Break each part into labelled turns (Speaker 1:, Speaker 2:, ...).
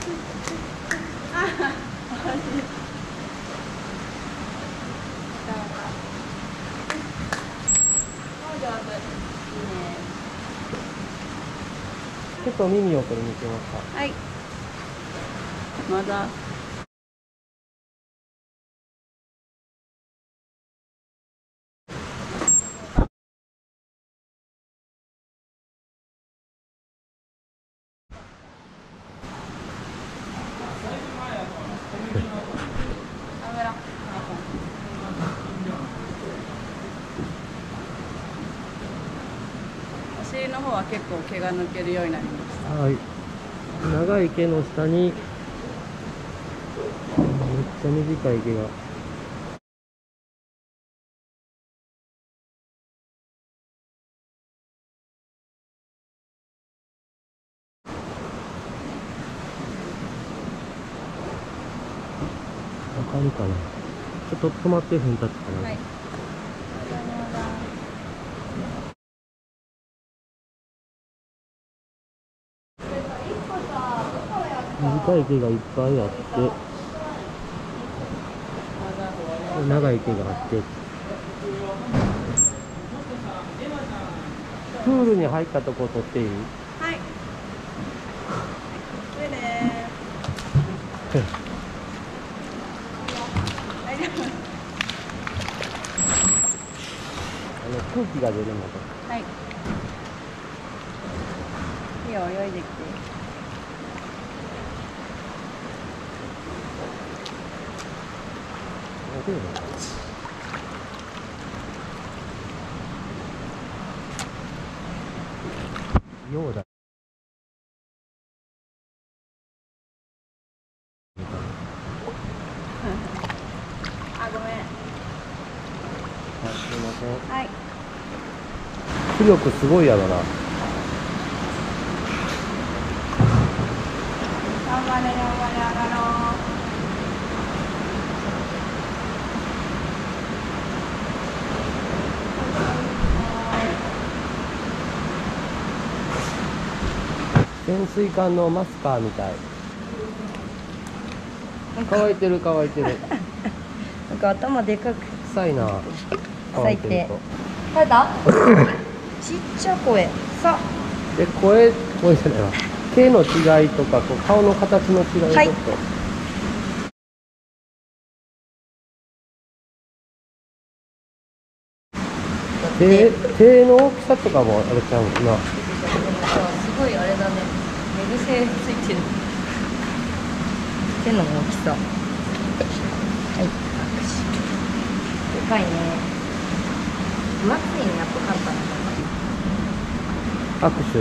Speaker 1: 結構耳を取りに行きました。
Speaker 2: はい。まだ。お尻の方は結構毛が抜けるようになりました。
Speaker 1: はい。長い毛の下にめっちゃ短い毛が。わかるかな。ちょっと止まってふんたつかな。
Speaker 2: はい。
Speaker 1: 短い毛がいっぱいあって、長い毛があって、プールに入ったとこ撮っていい？
Speaker 2: はい。でね。大丈夫。
Speaker 1: 空気が出るので。
Speaker 2: はい。いいよ、泳いできて。
Speaker 1: ようだ。
Speaker 2: あ、ごめん。
Speaker 1: はい、すいません。
Speaker 2: はい。
Speaker 1: 浮力すごいやろな。
Speaker 2: 頑張れ、頑張れ、上がろう。
Speaker 1: 潜水艦のマスカーみたい。乾いてる乾いてる。
Speaker 2: なんか頭でかく。
Speaker 1: 臭いな。乾いてると。
Speaker 2: 誰だ？ちっちゃ声。さ。
Speaker 1: で、声じゃないわ。毛の違いとか、こう顔の形の違いをちょっと。
Speaker 2: はい。
Speaker 1: 手の大きさとかもあれちゃうな。
Speaker 2: すごいあれだね。寝癖ついてる。手の大きさ。はい。でかいね。分厚いね、やっぱ簡単な。
Speaker 1: 握手。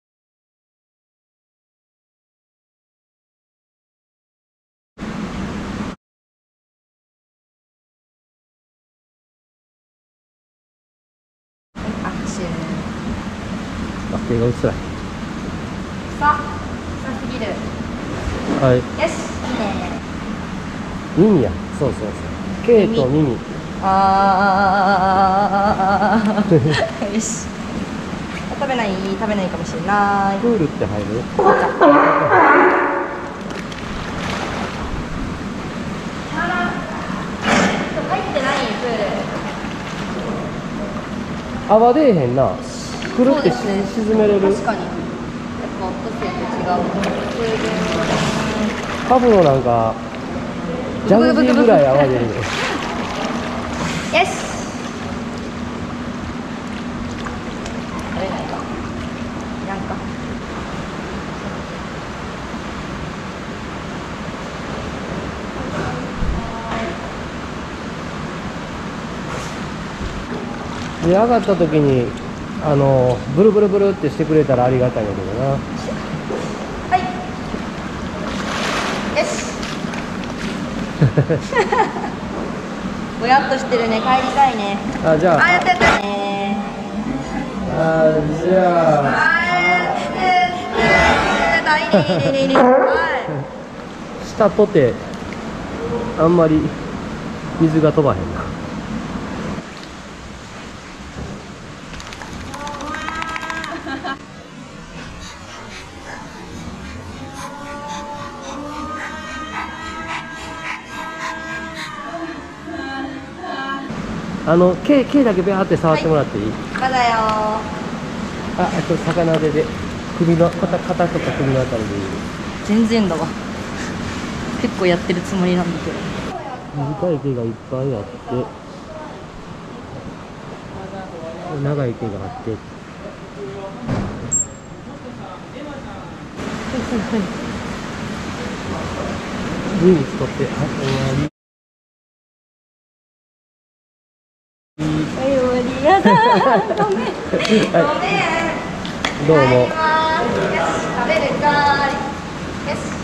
Speaker 1: あ、手が薄い。
Speaker 2: さすぎる。
Speaker 1: はい。
Speaker 2: よし、いいね。
Speaker 1: 耳や。そうそうそう。毛と耳。
Speaker 2: よし。食べないかもしれない。
Speaker 1: プールって入る？
Speaker 2: 入ってないプール。
Speaker 1: 泡出えへんな。くるって沈めれる。
Speaker 2: 確かに。やっぱオットセイと違う。
Speaker 1: カブのなんかジャグジーぐらい泡出るね。
Speaker 2: よし。食べないか。なんか。
Speaker 1: で、上がった時にブルブルブルってしてくれたらありがたいんだけどな。
Speaker 2: はい。よし。ぼやっとしてるね。帰りたいね。
Speaker 1: あ、じゃあ。
Speaker 2: あ、やったやったね。
Speaker 1: あ、じゃあ。下とてあんまり水が飛ばへんな。 毛だけビャーって触ってもらっていい？
Speaker 2: まだよ
Speaker 1: あと魚で首の肩とか首のあたりでいい？
Speaker 2: 全然だわ。結構やってるつもりなんだけど。
Speaker 1: 短い毛がいっぱいあって、長い毛があって。ニュース取って、終わり。
Speaker 2: はい、終わりやだー。ごめん。ごめん。
Speaker 1: どうも。
Speaker 2: よし、食べるかーい。よし。